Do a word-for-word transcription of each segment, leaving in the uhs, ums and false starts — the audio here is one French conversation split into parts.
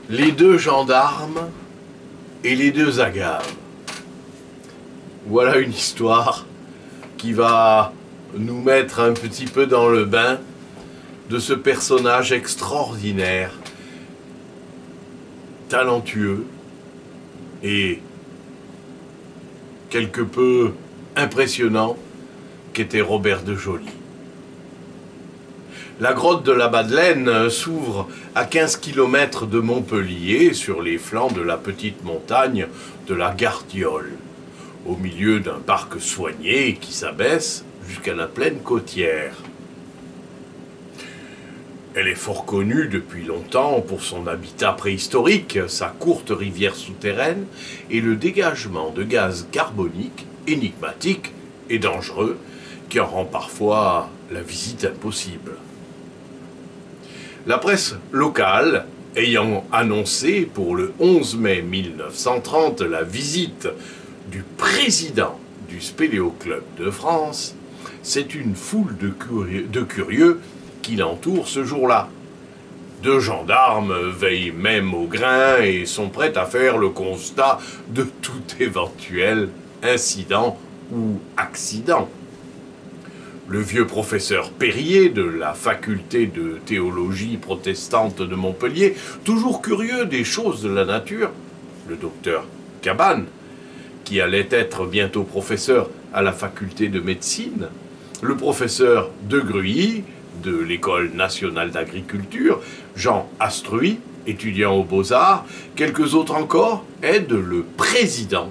Les deux gendarmes et les deux agaves. Voilà une histoire qui va nous mettre un petit peu dans le bain de ce personnage extraordinaire, talentueux et quelque peu impressionnant qu'était Robert de Joly. La grotte de la Madeleine s'ouvre à quinze kilomètres de Montpellier, sur les flancs de la petite montagne de la Gardiole, au milieu d'un parc soigné qui s'abaisse jusqu'à la plaine côtière. Elle est fort connue depuis longtemps pour son habitat préhistorique, sa courte rivière souterraine et le dégagement de gaz carbonique énigmatique et dangereux qui en rend parfois la visite impossible. La presse locale, ayant annoncé pour le onze mai mille neuf cent trente la visite du président du Spéléo-Club de France, c'est une foule de curieux, de curieux qui l'entourent ce jour-là. Deux gendarmes veillent même au grain et sont prêts à faire le constat de tout éventuel incident ou accident. Le vieux professeur Perrier de la faculté de théologie protestante de Montpellier, toujours curieux des choses de la nature, le docteur Cabane, qui allait être bientôt professeur à la faculté de médecine, le professeur De Gruy de l'École nationale d'agriculture, Jean Astruy, étudiant aux Beaux-Arts, quelques autres encore, aident le président,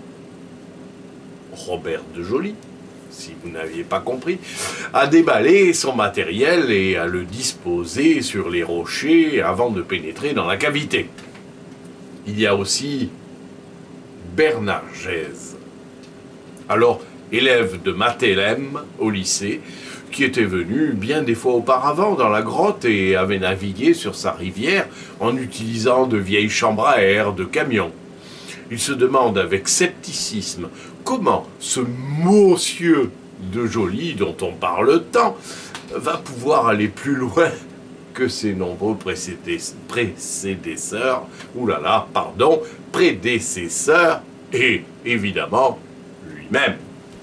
Robert de Joly, si vous n'aviez pas compris, à déballer son matériel et à le disposer sur les rochers avant de pénétrer dans la cavité. Il y a aussi Bernard Gèze, alors élève de Mathélem au lycée, qui était venu bien des fois auparavant dans la grotte et avait navigué sur sa rivière en utilisant de vieilles chambres à air de camions. Il se demande avec scepticisme comment ce monsieur de Joly, dont on parle tant, va pouvoir aller plus loin que ses nombreux prédécesseurs, oulala, pardon, prédécesseurs, et évidemment lui-même.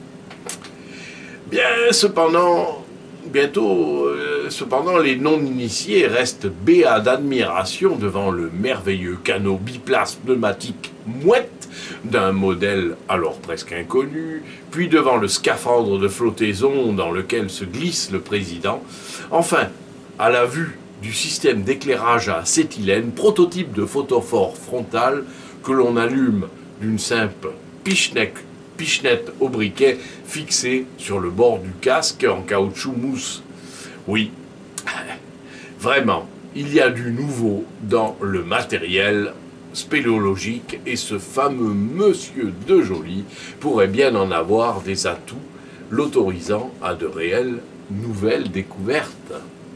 Bien, cependant, bientôt, euh, cependant, les non-initiés restent béats d'admiration devant le merveilleux canot biplace pneumatique Mouette d'un modèle alors presque inconnu, puis devant le scaphandre de flottaison dans lequel se glisse le président, enfin, à la vue du système d'éclairage à acétylène, prototype de photophore frontal que l'on allume d'une simple pichenette, pichenette au briquet fixée sur le bord du casque en caoutchouc mousse. Oui, vraiment, il y a du nouveau dans le matériel spéléologique et ce fameux monsieur de Joly pourrait bien en avoir des atouts l'autorisant à de réelles nouvelles découvertes.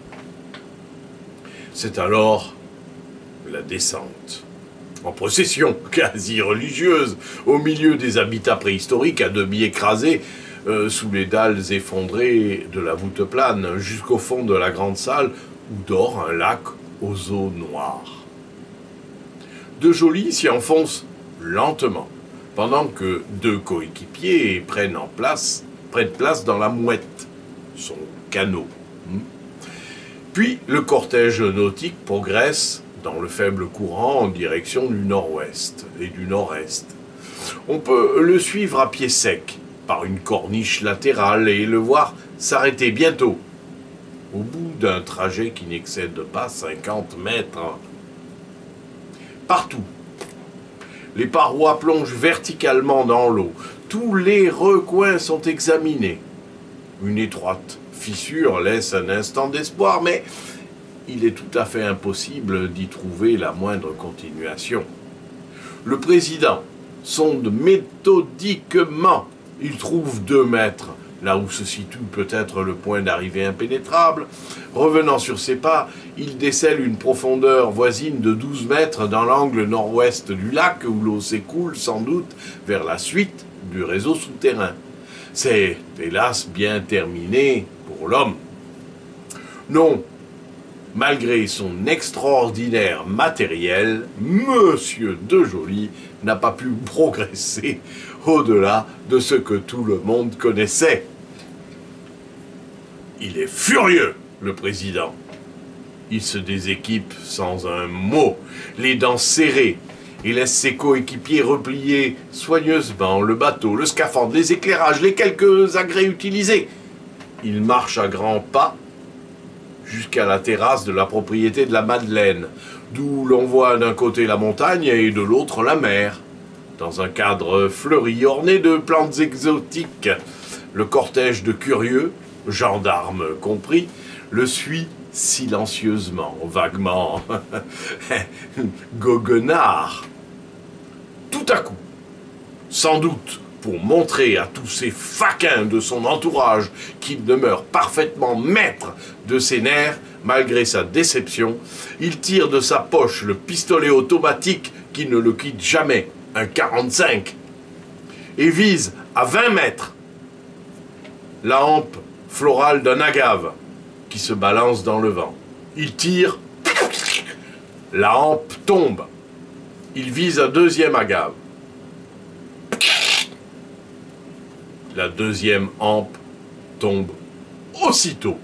C'est alors la descente, en procession quasi religieuse, au milieu des habitats préhistoriques à demi écrasés, euh, sous les dalles effondrées de la voûte plane, jusqu'au fond de la grande salle où dort un lac aux eaux noires. De Joly s'y enfonce lentement, pendant que deux coéquipiers prennent, en place, prennent place dans la Mouette, son canot. Puis le cortège nautique progresse dans le faible courant en direction du nord-ouest et du nord-est. On peut le suivre à pied sec, par une corniche latérale, et le voir s'arrêter bientôt, au bout d'un trajet qui n'excède pas cinquante mètres. Partout, les parois plongent verticalement dans l'eau. Tous les recoins sont examinés. Une étroite fissure laisse un instant d'espoir, mais il est tout à fait impossible d'y trouver la moindre continuation. Le président sonde méthodiquement. Il trouve deux mètres, là où se situe peut-être le point d'arrivée impénétrable. Revenant sur ses pas, il décèle une profondeur voisine de douze mètres dans l'angle nord-ouest du lac, où l'eau s'écoule sans doute vers la suite du réseau souterrain. C'est, hélas, bien terminé pour l'homme. Non, Malgré son extraordinaire matériel, Monsieur de Joly n'a pas pu progresser au-delà de ce que tout le monde connaissait. Il est furieux, le président. Il se déséquipe sans un mot, les dents serrées, et laisse ses coéquipiers replier soigneusement le bateau, le scaphandre, les éclairages, les quelques agrès utilisés. Il marche à grands pas jusqu'à la terrasse de la propriété de la Madeleine, d'où l'on voit d'un côté la montagne et de l'autre la mer. Dans un cadre fleuri, orné de plantes exotiques, le cortège de curieux, gendarmes compris, le suit silencieusement, vaguement goguenard. Tout à coup, sans doute pour montrer à tous ces faquins de son entourage qu'il demeure parfaitement maître de ses nerfs, malgré sa déception, il tire de sa poche le pistolet automatique qui ne le quitte jamais, un quarante-cinq, et vise à vingt mètres la hampe florale d'un agave qui se balance dans le vent. Il tire, la hampe tombe. Il vise un deuxième agave. La deuxième hampe tombe aussitôt.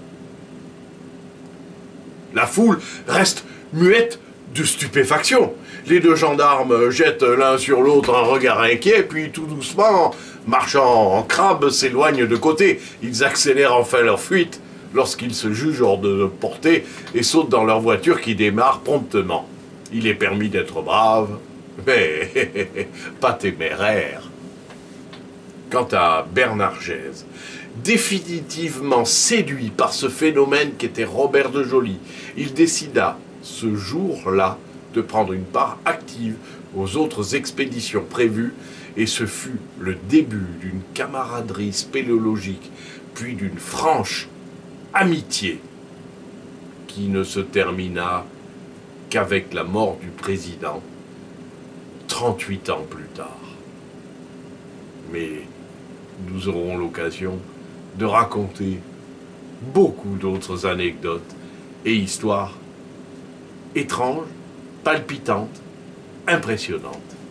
La foule reste muette de stupéfaction. Les deux gendarmes jettent l'un sur l'autre un regard inquiet, puis tout doucement, marchant en crabe, s'éloignent de côté. Ils accélèrent enfin leur fuite lorsqu'ils se jugent hors de portée et sautent dans leur voiture qui démarre promptement. Il est permis d'être brave, mais pas téméraire. Quant à Bernard Gèze, définitivement séduit par ce phénomène qu'était Robert de Joly, il décida, ce jour-là, de prendre une part active aux autres expéditions prévues, et ce fut le début d'une camaraderie spéléologique, puis d'une franche amitié, qui ne se termina qu'avec la mort du président, trente-huit ans plus tard. Mais nous aurons l'occasion de raconter beaucoup d'autres anecdotes et histoires étranges, palpitantes, impressionnantes.